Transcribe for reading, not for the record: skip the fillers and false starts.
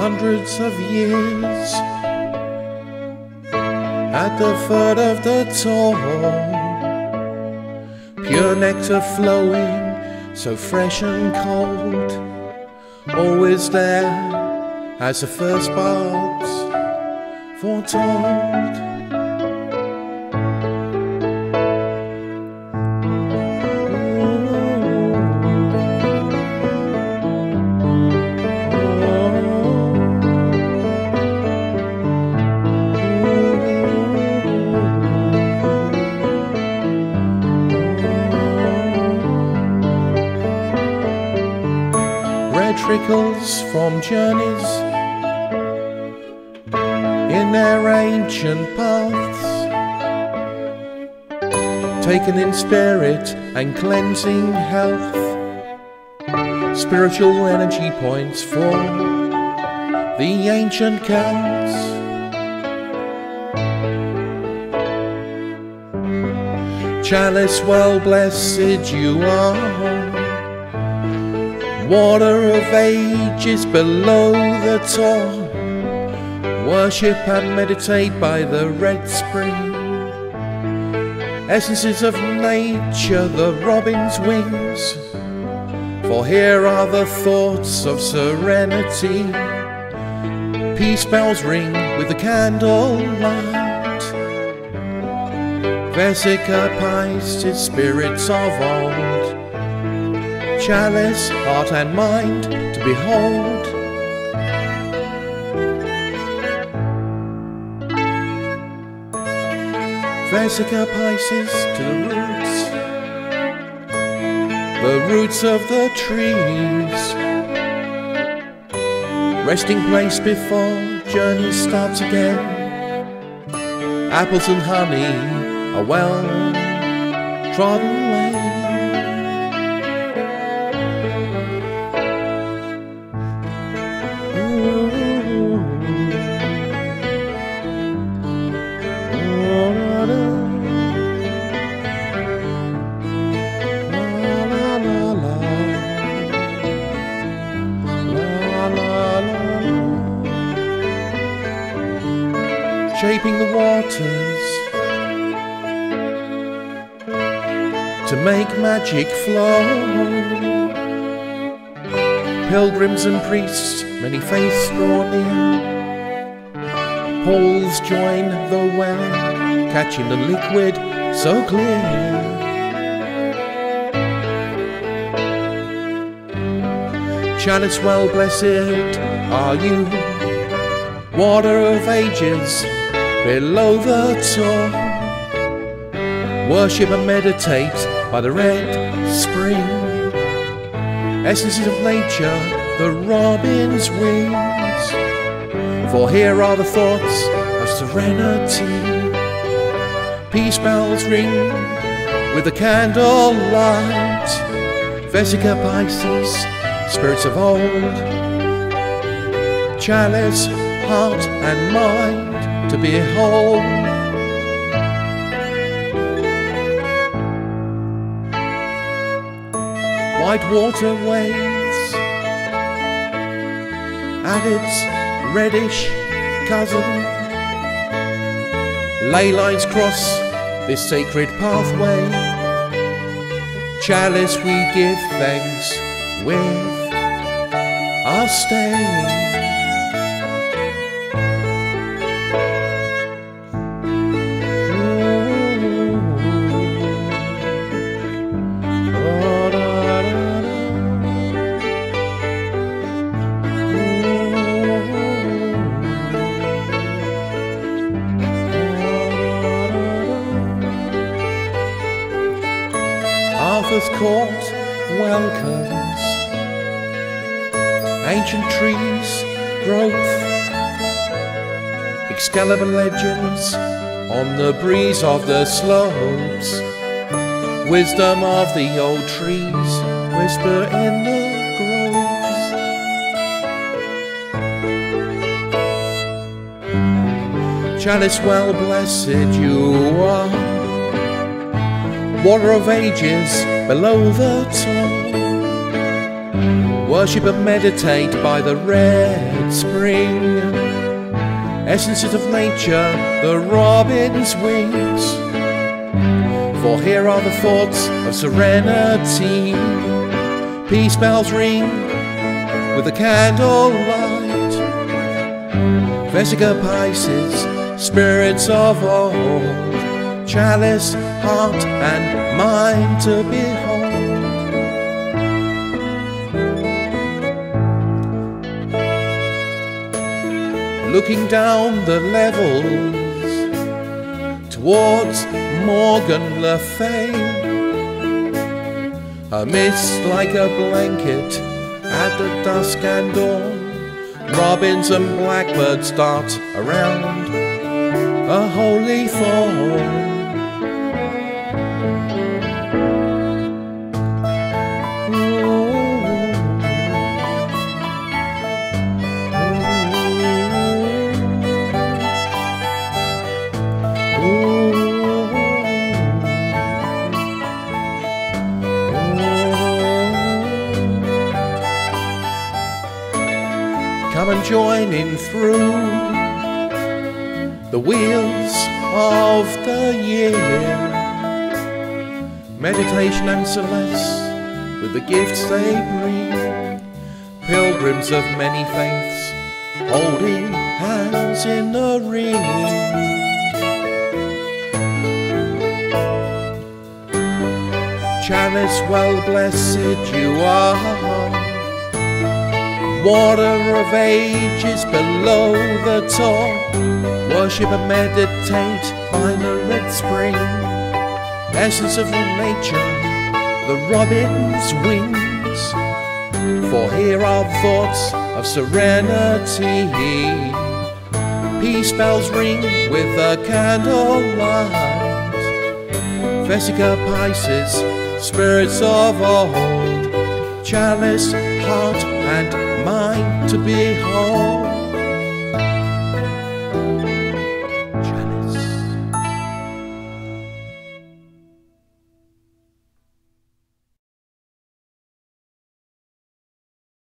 hundreds of years. At the foot of the tall, pure nectar flowing, so fresh and cold, always there as the first buds foretold. Trickles from journeys in their ancient paths, taken in spirit and cleansing health, spiritual energy points for the ancient Celts. Chalice well, blessed you are, water of ages below the tor, worship and meditate by the red spring, essences of nature, the robin's wings, for here are the thoughts of serenity. Peace bells ring with the candle light, Vesica Pisces, spirits of old, chalice, heart and mind to behold. Vesica Pisces to the roots of the trees, resting place before journey starts again. Apples and honey, a well-trodden way. Shaping the waters to make magic flow. Pilgrims and priests, many faiths draw near. Poles join the well, catching the liquid so clear. Chalice well, blessed are you, water of ages below the tor, worship and meditate by the red spring, essences of nature, the robin's wings, for here are the thoughts of serenity. Peace bells ring with the candle light, Vesica Pisces, spirits of old, chalice, heart and mind to behold. White water waves at its reddish cousin, ley lines cross this sacred pathway. Chalice we give thanks with our stay. Arthur's court welcomes ancient trees, growth, Excalibur legends on the breeze of the slopes, wisdom of the old trees whisper in the groves. Chalice well, blessed you are, water of ages below the tor, Worship and meditate by the red spring. Essences of nature, the robin's wings. For here are the thoughts of serenity. Peace bells ring with the candlelight. Vesica Pisces, spirits of old. Chalice, heart and mind to behold. Looking down the levels towards Morgan Le Fay, a mist like a blanket at the dusk and dawn. Robins and blackbirds dart around a holy thorn. Come and join in through the wheels of the year. Meditation and solace with the gifts they bring. Pilgrims of many faiths holding hands in the ring. Chalice well, blessed you are. Water of ages below the top. Worship and meditate by the red spring. Essence of nature, the robin's wings. For here are thoughts of serenity. Peace bells ring with the candlelight. Vesica Pisces, spirits of old. Chalice, heart and mind to behold.